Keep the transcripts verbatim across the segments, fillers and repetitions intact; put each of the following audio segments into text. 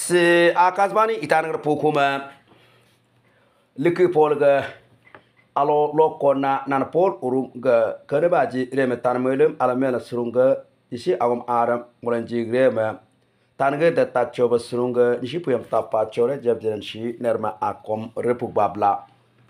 Se akasbani itangar pukuma liki polga alo lokona nan pol urunga kerebaji remetan melum alamela surunga isi awam aram mulanji grema tanga data coba surunga isi puyam tapa chore jabjaran shi nerma akom repuk babla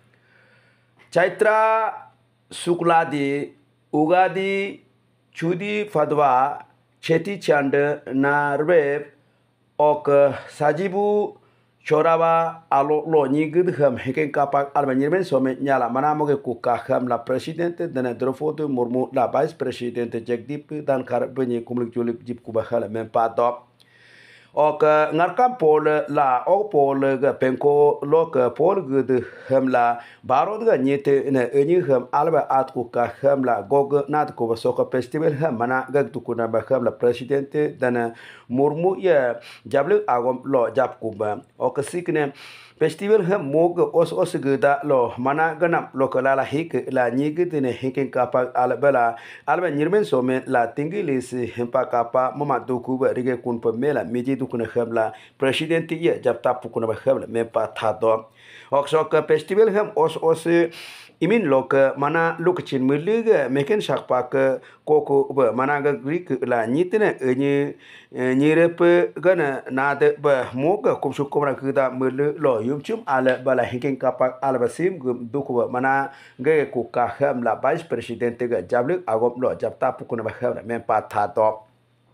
Chaitra Sukladi Ugadi Chudi Fadwa Cheti Chand Narweb Ok Sajibu Chorawa Alo Lo Nigid Ham Hiken Kapak Albanirmen Some Nyala Manamoge Kuka Ham La Presidente Dana Drofoto Murmu La Vice Presidente Jagdip Dan Karbeni Kumlik Julip Jip Kubahala Mempato Ok ngarkam pol la ok pol ga penko lok pol gud hamla barod ga nyete ne eni ham alba at ku ka hamla gog nat ko soka festival ham mana ga tukuna ba hamla presidente dana murmu ya jable agom lo jap kuba ok sikne festival ham mog os os gda lo mana ganam lokala hik la nyigit ne hikin kapa albala alba nyirmen some la tingilis hempa kapa mama duku ba rige kun pa mela meji dukuna khamla president ye japta pukuna ba khamla me pa thado oksok festival ham os os imin lok mana lukchin mulig meken shakpak koko ba mana ga grik la nyitne enyi nyirep gana nade ba moga kumsu komra kuda mul lo yumchum ala bala hikin kapak ala basim duku mana ga ku ka ham la vice president ga jablik agom lo japta pukuna ba khamla me pa thado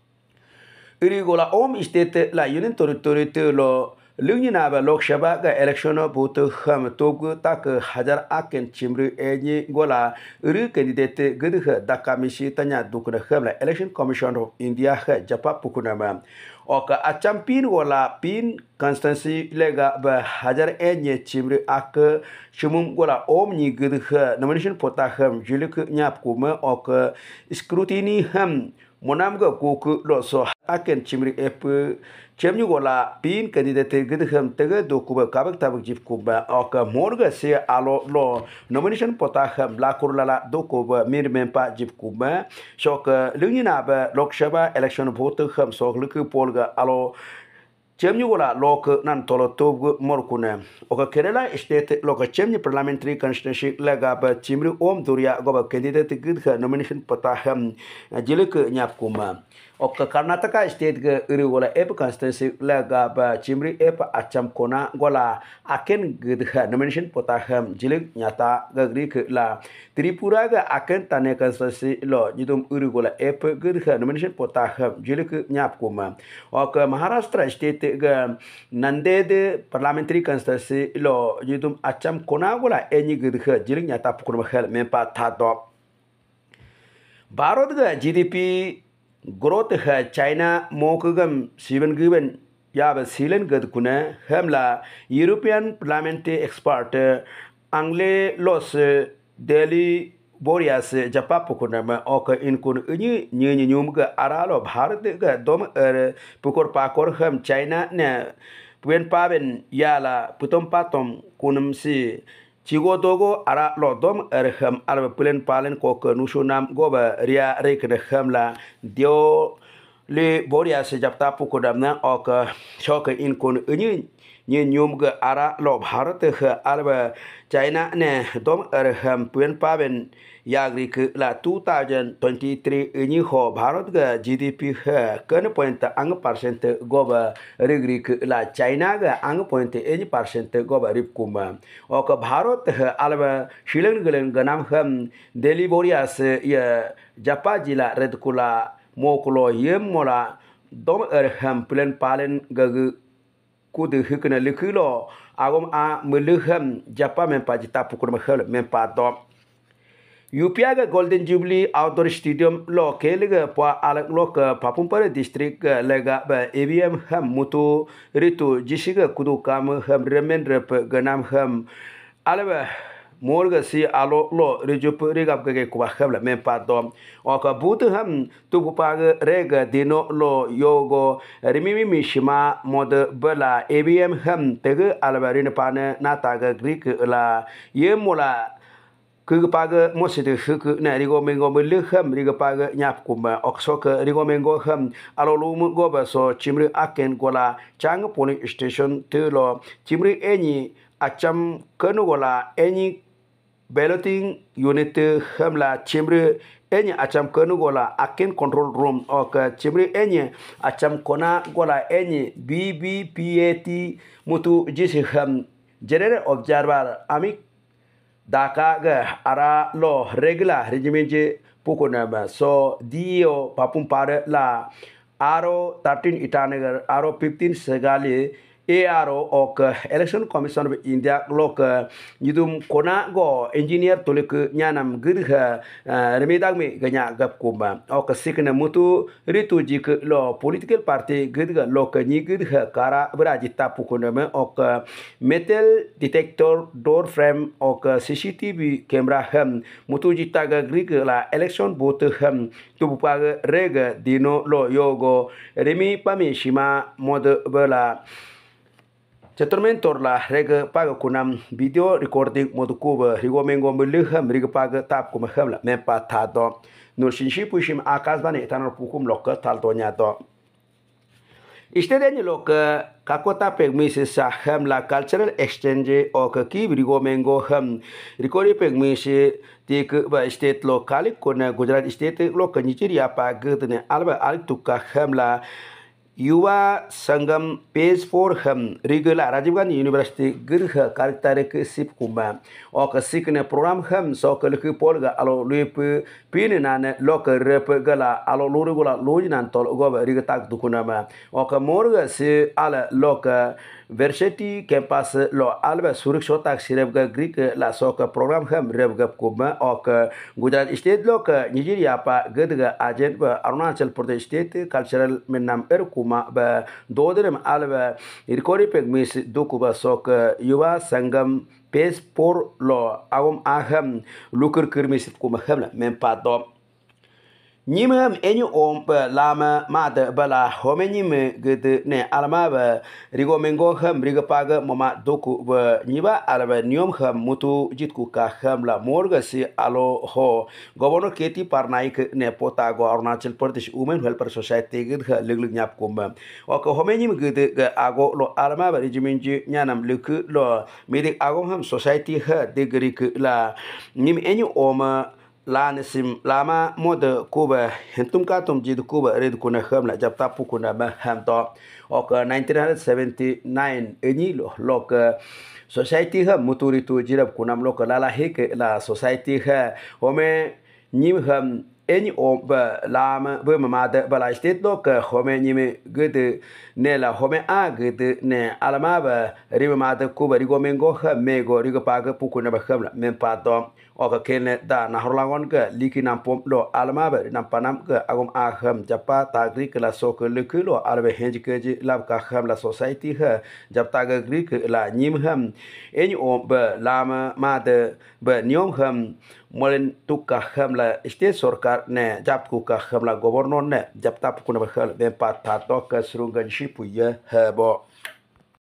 irigola om state la union territory lo Lungina ba Lok Sabha ga election butuh ham togu tak hajar aken chimri enyi gola uri candidate gedhe daka misi tanya dukuna ham la election commission of India ha japa pukunama oka achampin gola pin constancy lega ba hajar enyi chimri ak chumum gola om ni gedhe nomination pota ham julik nyap kuma oka scrutiny ham monam ga kuku lo so aken chimri ep Chemni gola pin candidate gedham tege dokuba kabak tabak jip kuba oka morga se alo lo nomination potaham la kurlala dokuba mirmempa jip kuba shoka lungina ba Lok Sabha election vote ham sok luku polga alo Chemni gola lok nan tolo tob morkuna oka Kerala state loka chemni parliamentary constituency lega ba chimri om duria goba candidate gedha nomination potaham jiluk nyap kuma Oka Karnataka state ga uri gola ep constituency lega ba chimri ep acham kona gola aken gedha nomination potaham jilik nyata ga grik la Tripura ga aken tane constituency lo jidum uri gola ep gedha nomination potaham jilik nyap kuma oka Maharashtra state ga Nanded parliamentary constituency lo jidum acham kona gola enyi gedha jilik nyata pukuna khel mempa thado Bharot ga G D P growth है China मोकगम सीवन गिवन या बसीलन गद कुने हमला European parliamentary expert अंग्ले लोस दिल्ली बोरियास जपा पुकुना में ओक इनकुन इन्हीं न्यू न्यूम का आरालो भारत का दोम एर पुकुर पाकुर हम China ने पुएन पावन याला पुतम पातम कुनम सी Chigo dogo ara lodom erham alba pulen palen kok nusunam goba ria rekne hamla dio le boria se japta pukodamna ok shoka in kun unyi ni nyum ga ara lo bharat ha alba China ne dom erham pulen paven yagri ke la two thousand twenty-three unyi ho bharat ga G D P ha kan point ang percent goba rigri ke la China ga ang point any percent goba rip kuma ok bharat ha alba shilang galen ganam ham Delhi boria se ya japa jila red kula mokulo yem mola dom erham pulen palen gag kudu hikna likilo agom a muluham japa mempa jita pukur mahal mempa dom U P I ga Golden Jubilee Outdoor Stadium lo kelega pa alak lo ka Papumpara district lega ba A B M ham mutu ritu jisiga kudu kam ham remen rep ganam ham alaba morga si alo lo rejup regap ga ku kham la mem pa dom o ka but ham tu pa ga rega dino lo yogo rimimi mishima mod bala A B M ham tege alaba rin pa na ta ga grik la ye mola cứ cái page một sự thứ cứ này rigo mengo mới lướt khăm rigo page nhap cũng mà oxo cái rigo mengo khăm alo lu mu go ba so chimri aken gola chang police station tu lo chimri eni acham kanu gola eni balloting unit khăm là chimri eni acham kanu gola aken control room ok chimri eni acham kona gola eni B B P A T mutu jisi khăm general observer ami Daka ga ara lo regular regimente pukunama so dio papum pada la aro thirteen itanagar aro fifteen segali A R O ok Election Commission of India lok yidum kona go engineer tolik nyanam gidha remedag me ganya gap kumba ok sikna mutu ritu jik lo political party gidga lok ni gidha kara brajita pukunama ok metal detector door frame ok C C T V camera ham mutu jita ga grig la election booth ham tubupa rega dino lo yogo remi pami shima mod bela Ceturmentor la rega paga kunam video recording modukuba rigo mengo meliham riga paga tap kuma hamla mempa tado nur shinshi pushim akas bani tanor pukum loka taldonya do Istedeni loka kakota pegmisi sa hamla cultural exchange o ki rigo mengo ham rikori pegmisi tik ba state lokali kona Gujarat state loka Nigeria pa gudne alba altuka hamla Yuwa Sangam page four ham regular Rajiv Gandhi University girha karakterik sip kuma ok sikne program ham so kelku polga alo luip pin nan lok rep gala alo luru gala lojinan tol go rigatak dukunama ok morga se ala lok Varsity campus lo alba surik sotak sireb ga Greek la sok program ham rep gap kuma ok Gujarat state lok Nigeria pa gedga agent ba Arunachal Pradesh state cultural menam erkum ba dodrem alba irkori pegmis dokuba sok yuwa sangam pes por lo awam aham lukur kirmis kuma hamla mempado Nimam enyu om pa lama mada bala homenyim gede ne alama ba rigo mengo ham riga paga mama doku ba niba alaba niom ham mutu jitku ka ham la morga si alo ho governor Keti Parnaik ne pota go Arunachal Pradesh Women Welfare Society ged ha legleg nyap kumba ok homenyim gede ga ago lo alama ba regimenji nyanam lek lo medik ago ham society ha degri la nim enyu om la nesim lama mode kuba hentum ka tum jid kuba red kuna khamla japta pukuna ba hamto ok nineteen seventy-nine eni lo lok society ha muturi tu jirab kunam lok lala hek la society ha home nim ham eni om ba lama ba mamada bala state lok home nim gede ne la home a gede ne alama ba rimada kuba rigo mengo ha mego rigo paga pukuna ba khamla mem pato ok kene da nahorlangon ke liki nampom lo alma ba nampanam ke agom aham japa tagri ke la sok leki lo albe henj ke ji lab ka kham la society ha jap tagri ke la nyim ham eny om ba lama ma de ba nyom ham molen tuk ka kham la state sarkar ne jap ku ka kham la governor ne jap tap ku na ba khal be pat ta to ka srungan shipu ye ha bo